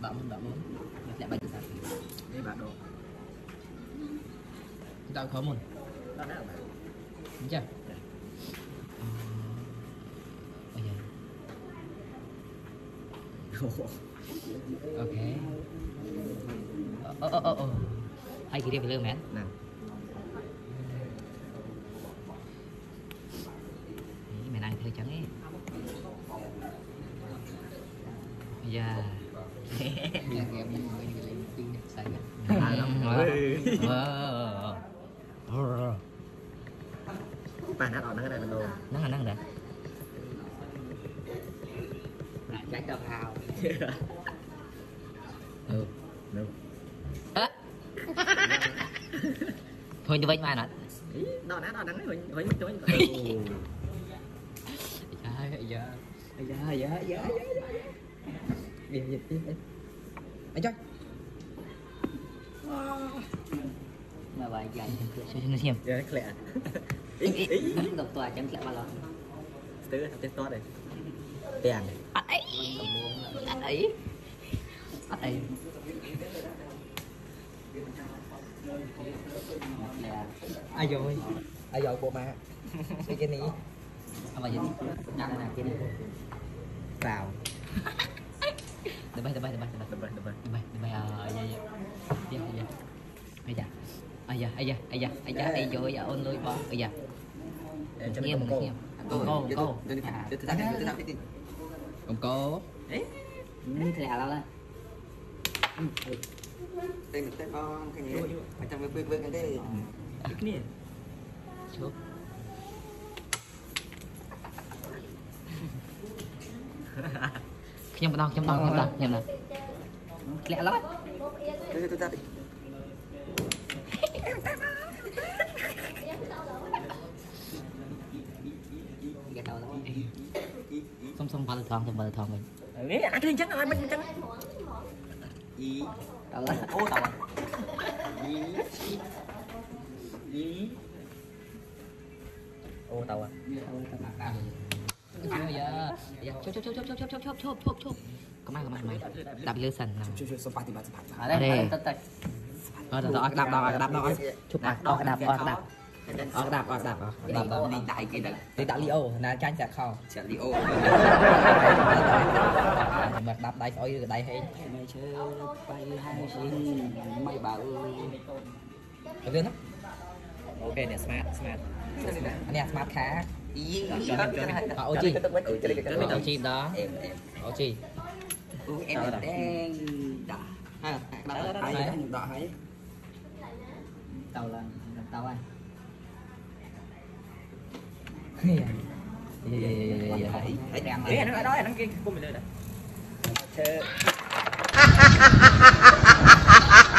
đậm muốn lại bánh sao đây bạn đồ tao khó một đó đã bạn đúng chưa ok hay kỳ đi về lương mẹ nè mày đang hơi trắng ấy dạ bạn nó còn nó đây mình đồ nó đây trái đào hào thôi như vậy mà nó đo đắng đấy hồi chối dạ đi anh chơi mà bài dài xem giờ nó lẹ ý độc tòa chẳng lẹ mà lo tứ học to đây tiền ấy ai rồi bộ mà cái này apa jadi nak kini vào debat ya ya ôn lôi bo ya nghe mình nghe cô ấy thì là đâu tên con cái gì ở trong cái cái này xuống nhầm đâu nhầm nào lẹ lắm tôi ra đi xong vào thòng mình nè ăn cái trắng rồi mình trắng gì tao là ô tao gì ô tao à chốt kemana đạp lư sần nào đây đạp đi đạp liô là tranh chặt kho mệt đạp đây phải đây hay mày chơi bay hai xin mày bảo lên ok để smart anh em smart khá ô chi tao chim đó ô chi em đen đỏ đỏ hay tàu là tàu ai nó đó là nó kia của mình đây nè